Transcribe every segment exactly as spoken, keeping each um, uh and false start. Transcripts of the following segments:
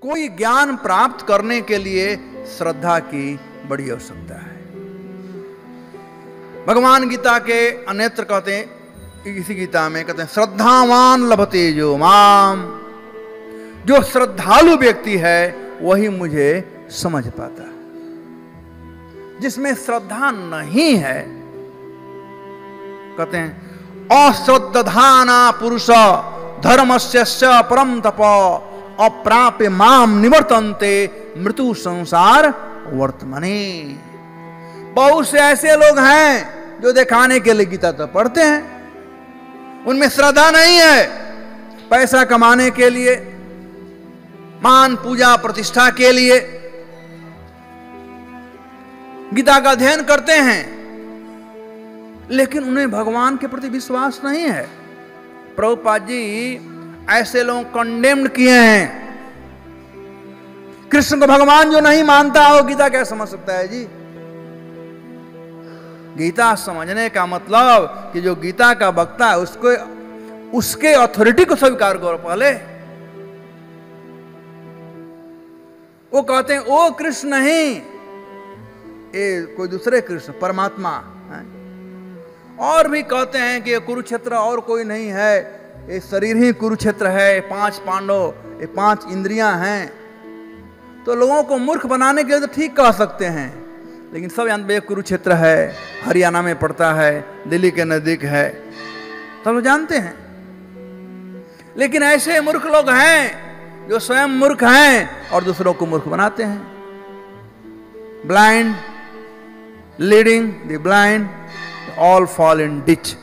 कोई ज्ञान प्राप्त करने के लिए श्रद्धा की बड़ी आवश्यकता है। भगवान गीता के अन्यत्र कहते हैं, इसी गीता में कहते हैं, श्रद्धावान लभते जो माम, जो श्रद्धालु व्यक्ति है वही मुझे समझ पाता है। जिसमें श्रद्धा नहीं है, कहते हैं अश्रद्धाना पुरुष धर्मस्य परम तप अप्राप्य माम निवर्तन्ते मृत्यु संसार वर्तमने। बहुत से ऐसे लोग हैं जो दिखाने के लिए गीता तो पढ़ते हैं, उनमें श्रद्धा नहीं है, पैसा कमाने के लिए, मान पूजा प्रतिष्ठा के लिए गीता का अध्ययन करते हैं, लेकिन उन्हें भगवान के प्रति विश्वास नहीं है। प्रभुपाद जी ऐसे लोग कंडेम्ड किए हैं। कृष्ण को भगवान जो नहीं मानता हो गीता क्या समझ सकता है जी? गीता समझने का मतलब कि जो गीता का वक्ता है उसको, उसके अथॉरिटी को स्वीकार करो पहले। वो कहते हैं ओ कृष्ण नहीं, ये कोई दूसरे कृष्ण परमात्मा है। और भी कहते हैं कि कुरुक्षेत्र और कोई नहीं है, ये शरीर ही कुरुक्षेत्र है, पांच पांडव, ये पांच इंद्रियां हैं। तो लोगों को मूर्ख बनाने के लिए तो ठीक कह सकते हैं, लेकिन सब जानते हैं कुरुक्षेत्र है, हरियाणा में पड़ता है, दिल्ली के नजदीक है, सब लोग जानते हैं। लेकिन ऐसे मूर्ख लोग हैं जो स्वयं मूर्ख हैं और दूसरों को मूर्ख बनाते हैं। Blind leading the blind all fall in ditch.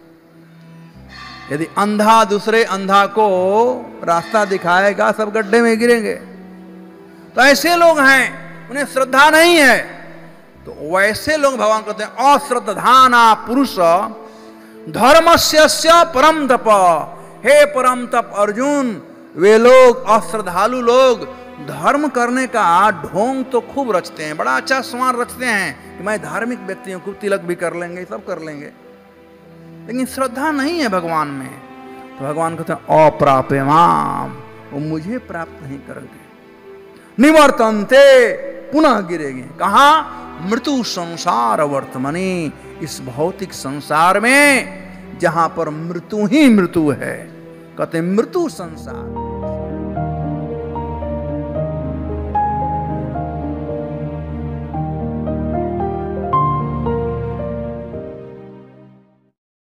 यदि अंधा दूसरे अंधा को रास्ता दिखाएगा, सब गड्ढे में गिरेंगे। तो ऐसे लोग हैं, उन्हें श्रद्धा नहीं है। तो वैसे लोग भगवान कहते हैं अश्रद्धाना पुरुष धर्मस्य परम तप। हे परम तप अर्जुन, वे लोग अश्रद्धालु लोग धर्म करने का ढोंग तो खूब रचते हैं, बड़ा अच्छा सामान रचते हैं कि मैं धार्मिक व्यक्ति हूं, खूब तिलक भी कर लेंगे, सब कर लेंगे, लेकिन श्रद्धा नहीं है भगवान में। तो भगवान कहते हैं अप्राप्य माम, वो मुझे प्राप्त नहीं करोगे। निवर्तन्ते, पुनः गिरेंगे कहां? मृत्यु संसार वर्तमनी, इस भौतिक संसार में जहां पर मृत्यु ही मृत्यु है। कहते हैं मृत्यु संसार।